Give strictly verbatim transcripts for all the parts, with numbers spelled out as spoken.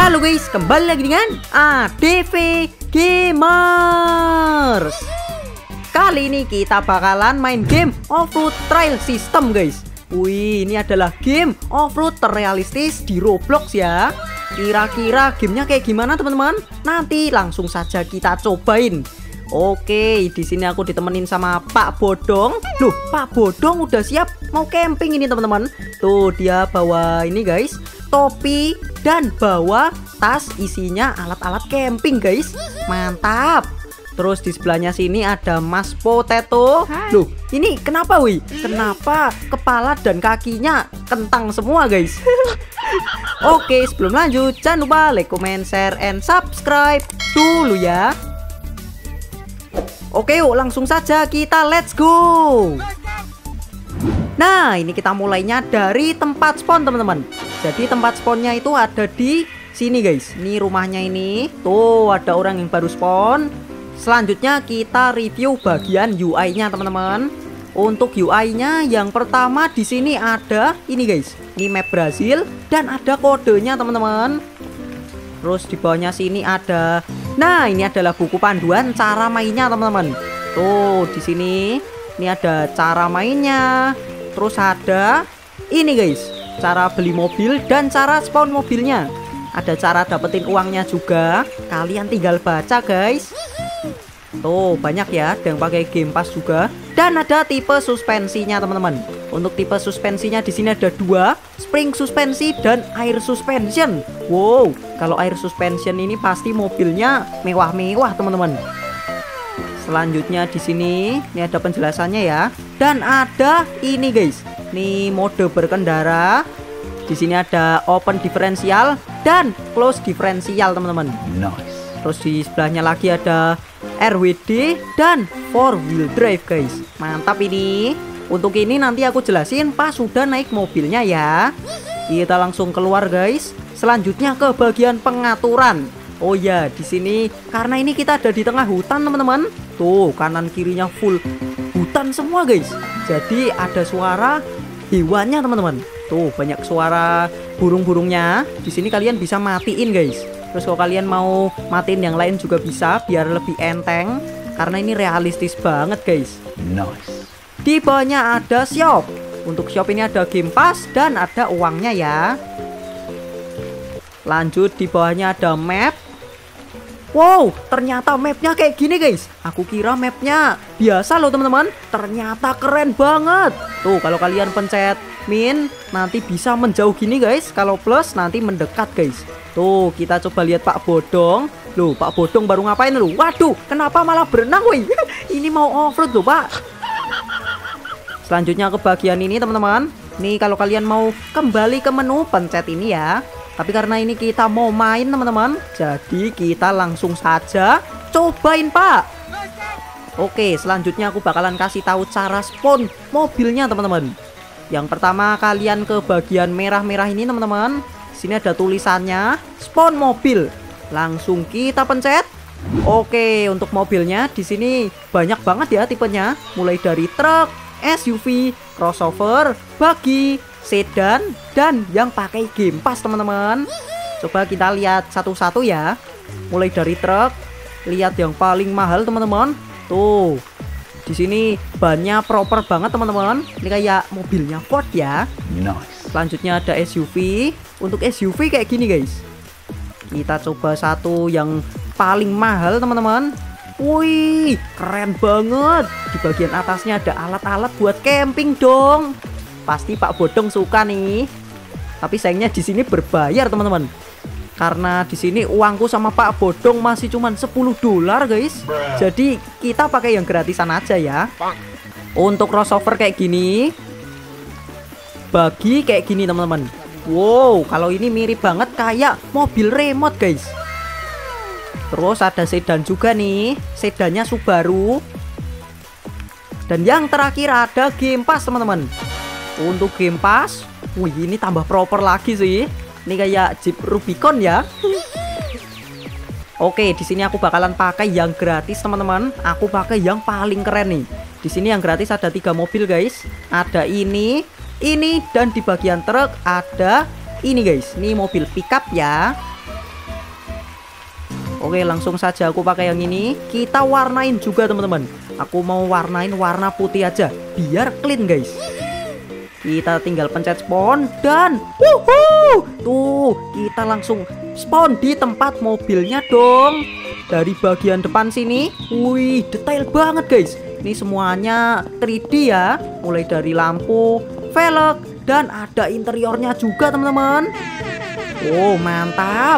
Halo guys, kembali lagi dengan A D V Gamers. Kali ini kita bakalan main game Off-Road Trail System guys. Wih, ini adalah game off-road terrealistis di Roblox ya. Kira-kira gamenya kayak gimana teman-teman? Nanti langsung saja kita cobain. Oke, di sini aku ditemenin sama Pak Bodong. Loh, Pak Bodong udah siap mau camping ini teman-teman. Tuh dia bawa ini guys, topi dan bawa tas isinya alat-alat camping guys. Mantap. Terus di sebelahnya sini ada Mas Potato. Loh, ini kenapa wih? Kenapa kepala dan kakinya kentang semua guys? Oke, sebelum lanjut jangan lupa like, comment, share, and subscribe dulu ya. Oke yuk, langsung saja kita let's go. Nah, ini kita mulainya dari tempat spawn teman-teman. Jadi tempat spawnnya itu ada di sini guys. Ini rumahnya ini. Tuh ada orang yang baru spawn. Selanjutnya kita review bagian U I-nya teman-teman. Untuk U I-nya yang pertama di sini ada ini guys. Ini map Brazil dan ada kodenya teman-teman. Terus di bawahnya sini ada, nah ini adalah buku panduan cara mainnya teman-teman. Tuh di sini ini ada cara mainnya. Terus ada ini guys, cara beli mobil dan cara spawn mobilnya. Ada cara dapetin uangnya juga. Kalian tinggal baca guys. Tuh banyak ya, ada yang pakai Game Pass juga. Dan ada tipe suspensinya teman-teman. Untuk tipe suspensinya di sini ada dua, spring suspensi dan air suspension. Wow, kalau air suspension ini pasti mobilnya mewah-mewah teman-teman. Selanjutnya di sini ini ada penjelasannya ya. Dan ada ini guys, nih mode berkendara. Di sini ada open differential dan close differential teman-teman. Nice. Terus di sebelahnya lagi ada R W D dan four wheel drive guys. Mantap ini. Untuk ini nanti aku jelasin pas sudah naik mobilnya ya. Kita langsung keluar guys. Selanjutnya ke bagian pengaturan. Oh ya, di sini karena ini kita ada di tengah hutan teman-teman. Tuh kanan kirinya full hutan semua guys. Jadi ada suara hewannya teman-teman. Tuh banyak suara burung-burungnya. Di sini kalian bisa matiin guys. Terus kalau kalian mau matiin yang lain juga bisa biar lebih enteng. Karena ini realistis banget guys. Nice. Di bawahnya ada shop. Untuk shop ini ada Game Pass dan ada uangnya ya. Lanjut di bawahnya ada map. Wow, ternyata mapnya kayak gini guys. Aku kira mapnya biasa loh teman-teman. Ternyata keren banget. Tuh kalau kalian pencet min nanti bisa menjauh gini guys. Kalau plus nanti mendekat guys. Tuh kita coba lihat Pak Bodong. Loh Pak Bodong baru ngapain loh? Waduh, kenapa malah berenang woi? Ini mau off-road loh Pak. Selanjutnya ke bagian ini teman-teman. Nih kalau kalian mau kembali ke menu pencet ini ya. Tapi karena ini kita mau main teman-teman, jadi kita langsung saja cobain Pak. Oke, selanjutnya aku bakalan kasih tahu cara spawn mobilnya teman-teman. Yang pertama kalian ke bagian merah-merah ini teman-teman. Sini ada tulisannya spawn mobil. Langsung kita pencet. Oke, untuk mobilnya di sini banyak banget ya tipenya. Mulai dari truk, S U V, crossover, buggy, sedan, dan yang pakai Game Pass teman-teman. Coba kita lihat satu-satu ya. Mulai dari truk, lihat yang paling mahal teman-teman. Tuh, di sini bannya proper banget teman-teman. Ini kayak mobilnya Ford ya. Nice. Selanjutnya ada S U V. Untuk S U V kayak gini guys. Kita coba satu yang paling mahal teman-teman. Wih, keren banget. Di bagian atasnya ada alat-alat buat camping dong. Pasti Pak Bodong suka nih. Tapi sayangnya di sini berbayar teman-teman. Karena di sini uangku sama Pak Bodong masih cuman sepuluh dolar guys. Jadi kita pakai yang gratisan aja ya. Untuk crossover kayak gini, bagi kayak gini teman-teman. Wow, kalau ini mirip banget kayak mobil remote guys. Terus ada sedan juga nih. Sedannya Subaru. Dan yang terakhir ada Game Pass teman-teman. Untuk Game Pass, wih ini tambah proper lagi sih. Ini kayak Jeep Rubicon ya. Oke, di sini aku bakalan pakai yang gratis teman-teman. Aku pakai yang paling keren nih. Di sini yang gratis ada tiga mobil guys. Ada ini, ini dan di bagian truk ada ini guys. Ini mobil pickup ya. Oke, langsung saja aku pakai yang ini. Kita warnain juga teman-teman. Aku mau warnain warna putih aja biar clean guys. Kita tinggal pencet spawn dan wuhuu, tuh kita langsung spawn di tempat mobilnya dong. Dari bagian depan sini, wih detail banget guys. Ini semuanya tiga D ya, mulai dari lampu, velg, dan ada interiornya juga teman-teman. Oh mantap.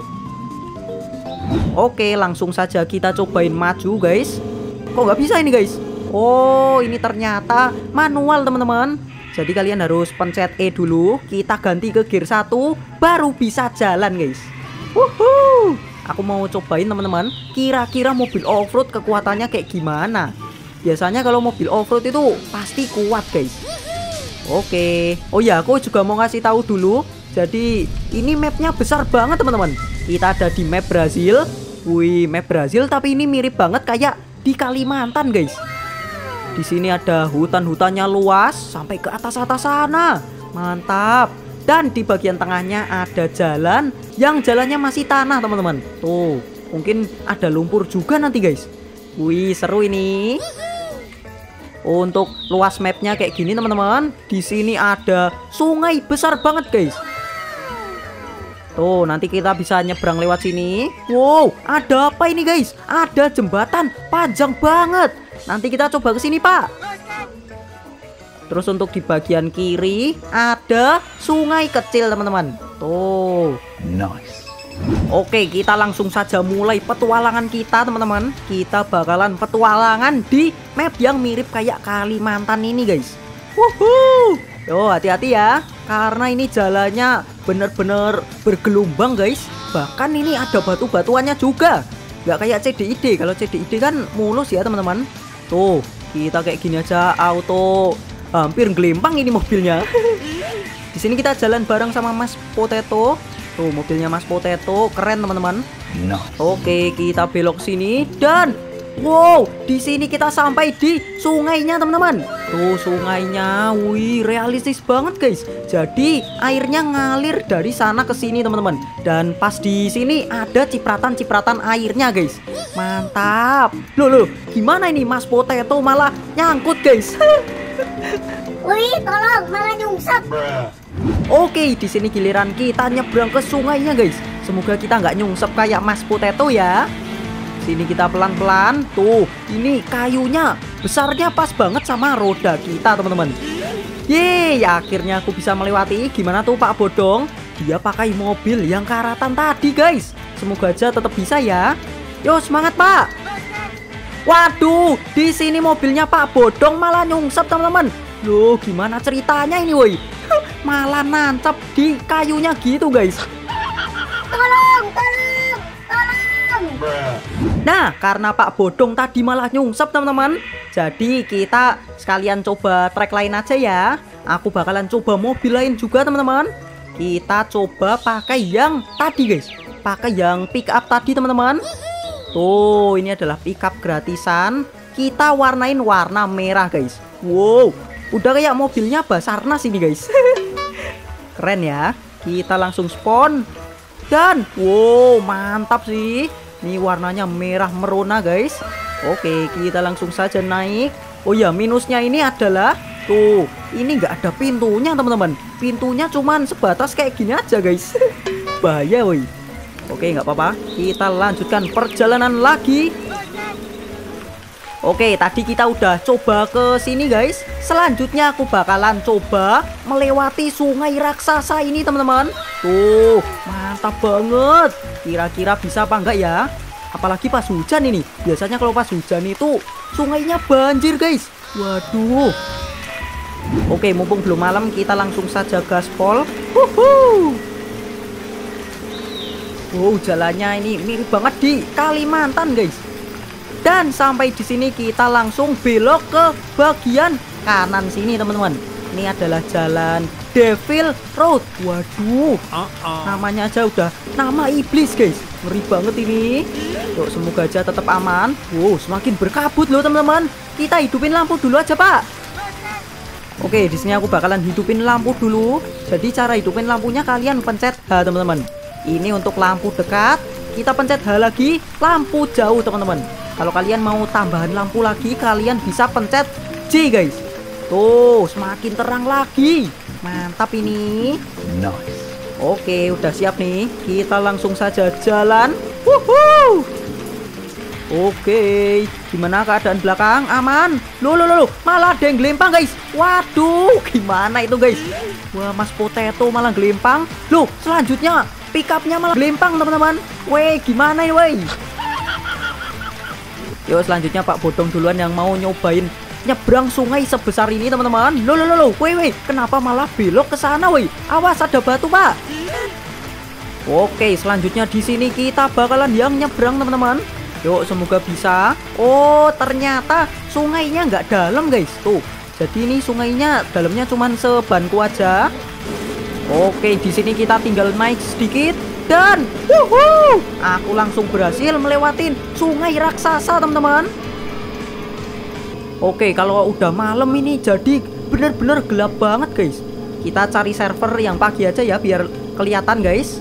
Oke, langsung saja kita cobain maju guys. Kok nggak bisa ini guys? Oh ini ternyata manual teman-teman. Jadi kalian harus pencet E dulu. Kita ganti ke gear satu, baru bisa jalan guys. Wuhuu. Aku mau cobain teman-teman. Kira-kira mobil off-road kekuatannya kayak gimana? Biasanya kalau mobil off-road itu pasti kuat guys. Oke. Oh ya, aku juga mau ngasih tahu dulu. Jadi ini mapnya besar banget teman-teman. Kita ada di map Brazil. Wih, map Brazil tapi ini mirip banget kayak di Kalimantan guys. Di sini ada hutan-hutannya luas sampai ke atas-atas sana. Mantap. Dan di bagian tengahnya ada jalan yang jalannya masih tanah teman-teman. Tuh, mungkin ada lumpur juga nanti guys. Wih, seru ini. Untuk luas mapnya kayak gini teman-teman. Di sini ada sungai besar banget guys. Tuh, nanti kita bisa nyebrang lewat sini. Wow, ada apa ini guys? Ada jembatan panjang banget. Nanti kita coba ke sini, Pak. Terus untuk di bagian kiri ada sungai kecil, teman-teman. Tuh. Nice. Oke, kita langsung saja mulai petualangan kita, teman-teman. Kita bakalan petualangan di map yang mirip kayak Kalimantan ini, guys. Wuhuu. Yo, hati-hati ya. Karena ini jalannya bener-bener bergelombang, guys. Bahkan ini ada batu-batuannya juga. Nggak kayak C D I D. Kalau C D I D kan mulus ya, teman-teman. Tuh, kita kayak gini aja auto hampir gelempang ini mobilnya. Di sini kita jalan bareng sama Mas Potato. Tuh, mobilnya Mas Potato keren, teman-teman. Nice. Oke, kita belok sini dan wow, di sini kita sampai di sungainya, teman-teman. Tuh, sungainya, wih, realistis banget, guys. Jadi airnya ngalir dari sana ke sini, teman-teman. Dan pas di sini ada cipratan-cipratan airnya, guys. Mantap. Loh, loh, gimana ini Mas Potato malah nyangkut, guys? Wih, tolong, malah nyungsep. Oke, di sini giliran kita nyebrang ke sungainya, guys. Semoga kita nggak nyungsep kayak Mas Potato ya. Sini kita pelan-pelan. Tuh, ini kayunya besarnya pas banget sama roda kita, teman-teman. Yeay, akhirnya aku bisa melewati. Gimana tuh Pak Bodong? Dia pakai mobil yang karatan tadi, guys. Semoga aja tetap bisa ya. Yo, semangat Pak. Waduh, di sini mobilnya Pak Bodong malah nyungsep, teman-teman. Loh, gimana ceritanya ini, woi? Malah nancap di kayunya gitu, guys. Tolong, tolong, tolong. Nah, karena Pak Bodong tadi malah nyungsep, teman-teman. Jadi kita sekalian coba track lain aja ya. Aku bakalan coba mobil lain juga, teman-teman. Kita coba pakai yang tadi, guys. Pakai yang pick up tadi, teman-teman. Tuh, ini adalah pick up gratisan. Kita warnain warna merah, guys. Wow, udah kayak mobilnya Basarnas ini, guys. Keren ya. Kita langsung spawn. Dan wow, mantap sih. Ini warnanya merah merona, guys. Oke, kita langsung saja naik. Oh ya, minusnya ini adalah tuh, ini nggak ada pintunya, teman-teman. Pintunya cuman sebatas kayak gini aja, guys. Bahaya, woi. Oke, nggak apa-apa. Kita lanjutkan perjalanan lagi. Oke, tadi kita udah coba ke sini, guys. Selanjutnya aku bakalan coba melewati sungai raksasa ini, teman-teman. Tuh, mantap banget. Kira-kira bisa apa enggak ya? Apalagi pas hujan ini. Biasanya kalau pas hujan itu sungainya banjir, guys. Waduh. Oke, mumpung belum malam, kita langsung saja gaspol. Wuhuu. Wow, jalannya ini mirip banget di Kalimantan, guys. Dan sampai di sini kita langsung belok ke bagian kanan sini, teman-teman. Ini adalah jalan Devil Road. Waduh, namanya aja udah nama iblis, guys. Ngeri banget ini. Yuk, semoga aja tetap aman. Wow, semakin berkabut loh, teman-teman. Kita hidupin lampu dulu aja, Pak. Oke, di sini aku bakalan hidupin lampu dulu. Jadi cara hidupin lampunya kalian pencet H, teman-teman. Ini untuk lampu dekat. kita pencet H lagi, lampu jauh teman-teman. Kalau kalian mau tambahan lampu lagi, kalian bisa pencet J guys. Tuh, semakin terang lagi. Mantap ini. Nice. Oke, udah siap nih. Kita langsung saja jalan. Wuhuu. Oke, gimana keadaan belakang? Aman? Loh, loh, loh, malah ada yang gelempang guys. Waduh, gimana itu guys? Wah, Mas Potato malah gelempang. Loh, selanjutnya pickupnya malah gelempang teman-teman. Weh, gimana ini weh? Yuk, selanjutnya Pak Bodong duluan yang mau nyobain nyebrang sungai sebesar ini teman-teman. Loh, loh, loh, loh, weh, weh, kenapa malah belok ke sana weh? Awas, ada batu Pak. Oke, selanjutnya di sini kita bakalan yang nyebrang teman-teman. Yuk, semoga bisa. Oh, ternyata sungainya nggak dalam guys. Tuh, jadi ini sungainya dalamnya cuman sebanku aja. Oke, di sini kita tinggal naik sedikit dan wuhuu, aku langsung berhasil melewatin sungai raksasa teman-teman. Oke, kalau udah malam ini jadi bener-bener gelap banget guys. Kita cari server yang pagi aja ya biar kelihatan guys.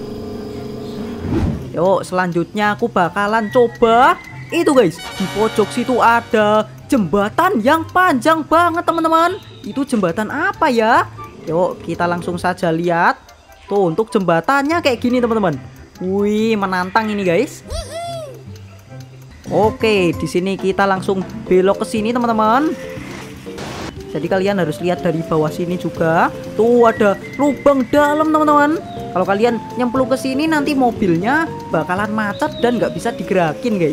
Yuk, selanjutnya aku bakalan coba itu guys. Di pojok situ ada jembatan yang panjang banget teman-teman. Itu jembatan apa ya? Yuk, kita langsung saja lihat. Tuh, untuk jembatannya kayak gini teman-teman. Wih, menantang ini guys. Oke, di sini kita langsung belok ke sini teman-teman. Jadi kalian harus lihat dari bawah sini juga. Tuh, ada lubang dalam teman-teman. Kalau kalian nyemplung ke sini nanti mobilnya bakalan macet dan nggak bisa digerakin guys.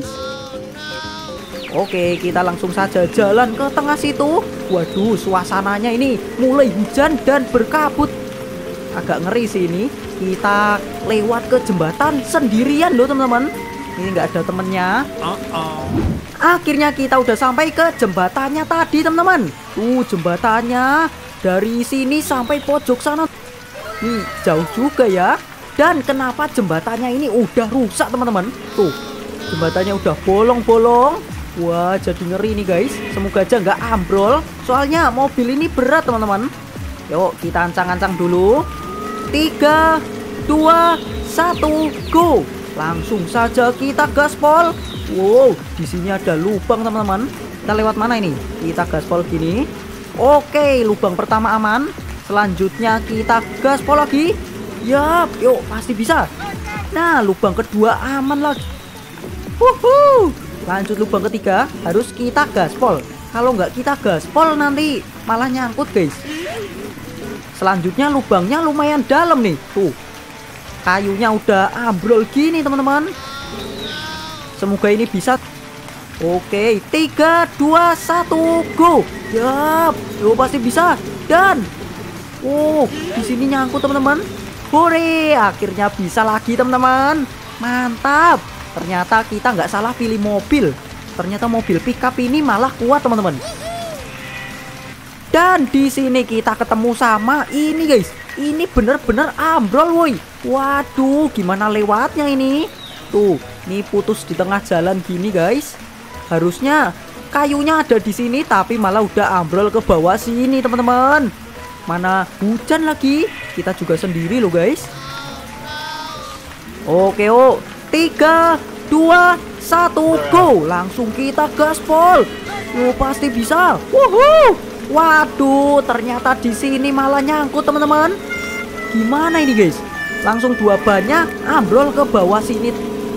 Oke, kita langsung saja jalan ke tengah situ. Waduh, suasananya ini mulai hujan dan berkabut. Agak ngeri sih ini. Kita lewat ke jembatan sendirian loh teman-teman. Ini nggak ada temennya. Uh-oh. Akhirnya kita udah sampai ke jembatannya tadi teman-teman. Tuh, jembatannya dari sini sampai pojok sana. Nih, jauh juga ya. Dan kenapa jembatannya ini udah rusak teman-teman? Tuh, jembatannya udah bolong-bolong. Wah, jadi ngeri nih guys. Semoga aja nggak ambrol. Soalnya mobil ini berat teman-teman. Yuk, kita ancang-ancang dulu. Tiga, dua, satu, go. Langsung saja kita gaspol. Wow, di sini ada lubang teman-teman. Kita lewat mana ini? Kita gaspol gini. Oke, lubang pertama aman. Selanjutnya kita gaspol lagi. Yap, yuk pasti bisa. Nah, lubang kedua aman lagi. Wuhuu. Lanjut lubang ketiga, harus kita gaspol. Kalau nggak kita gaspol nanti malah nyangkut guys. Selanjutnya lubangnya lumayan dalam nih. Tuh, kayunya udah ambrol gini teman-teman. Semoga ini bisa. Oke, tiga, dua, satu, go. Yap, yuk pasti bisa. Dan oh, di sini nyangkut teman-teman. Hore, akhirnya bisa lagi teman-teman. Mantap. Ternyata kita nggak salah pilih mobil. Ternyata mobil pickup ini malah kuat teman-teman. Dan di sini kita ketemu sama ini guys. Ini bener-bener ambrol woi. Waduh, gimana lewatnya ini? Tuh, ini putus di tengah jalan gini guys. Harusnya kayunya ada di sini tapi malah udah ambrol ke bawah sini teman-teman. Mana hujan lagi. Kita juga sendiri loh guys. Oke, oh. Tiga, dua, satu, go. Langsung kita gaspol. Yo, pasti bisa. Wuhuu. Waduh, ternyata di sini malah nyangkut teman-teman. Gimana ini guys? Langsung dua bannya ambrol ke bawah sini.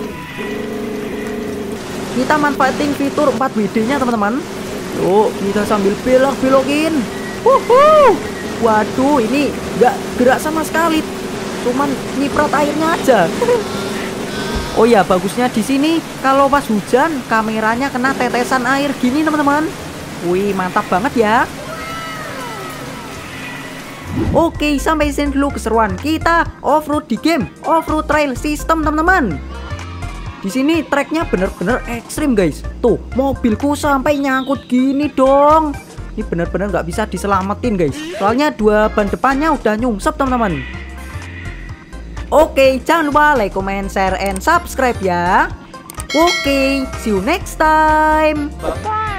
Kita manfaatin fitur empat W D nya teman-teman. Yuk, kita sambil belok-belokin. Wuhuu. Waduh, ini nggak gerak sama sekali. Cuman nyiprat airnya aja. Oh ya, bagusnya di sini kalau pas hujan kameranya kena tetesan air gini teman-teman. Wih, mantap banget ya. Oke, sampai sini dulu keseruan kita off-road di game Off-Road Trail System teman-teman. Di sini treknya bener-bener ekstrim guys. Tuh, mobilku sampai nyangkut gini dong. Ini bener-bener nggak bisa diselamatin guys. Soalnya dua ban depannya udah nyungsep teman-teman. Oke, jangan lupa like, comment, share, and subscribe ya. Oke, see you next time. Bye-bye.